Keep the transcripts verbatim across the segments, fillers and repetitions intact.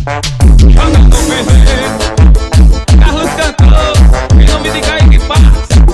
Joga no ferreiro, Carlos cantou, em nome de Caio que faz.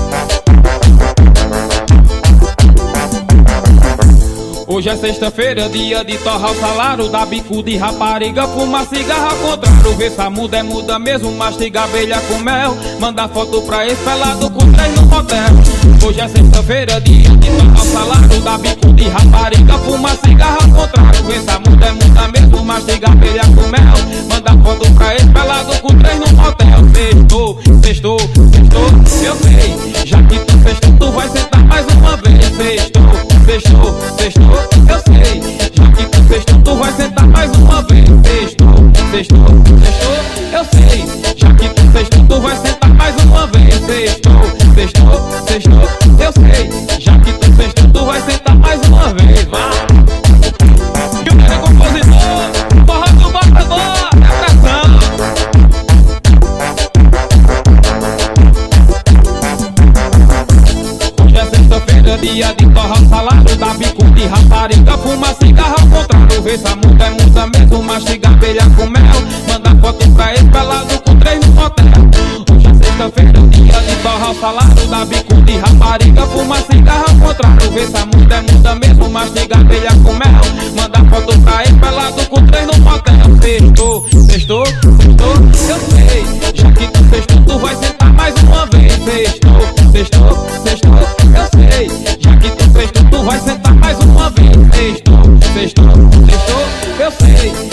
Hoje é sexta-feira, dia de torrar o salário, dar bico de rapariga, fumar cigarro ao contrário. Ver se a muda é muda mesmo, mastiga abelha com mel, mandar foto pra esse pelado com três no motel. Hoje é sexta-feira, dia de torrar o salário, dar bico de rapariga, fumar cigarro ao contrário. Ver se a muda é muda mesmo, mastiga abelha com mel, mandar foto pra esse pelado com três no motel. Sextou, sextou, sextou, eu sei, já que tu sextou, tu vai sentar mais uma vez. Sextou, sextou, sextou, eu sei, já que tu sextou, tu vai sentar mais uma vez. Sextou, sextou, sextou, eu sei, já que tu sextou, tu vai sentar mais uma vez. Sextou, sextou, sextou, eu sei, já que tu sextou, tu vai sentar mais uma vez. Vai! E o cara é compositor, porra do batedor, é atração. Hoje é sexta-feira, dia de torrar o salário, dar bico de rapariga, fuma cigarro ao contrário. Ver se a muda é muda mesmo, mastiga abelha com mel, manda foto pra esse pelado com três no motel. Hoje é sexta-feira, dia de torrar o salário, dar bico de rapariga, fuma cigarro ao contrário. Ver se a muda é muda mesmo, mastiga abelha com mel, manda foto pra esse pelado com três no motel. Sextou, sextou, sextou, eu sei, já que tu sextou, tu vai sentar mais uma vez. Sextou, sextou, sextou, eu sei, já que tu sextou, tu vai sentar mais uma vez. Sextou, sextou, sextou, eu sei,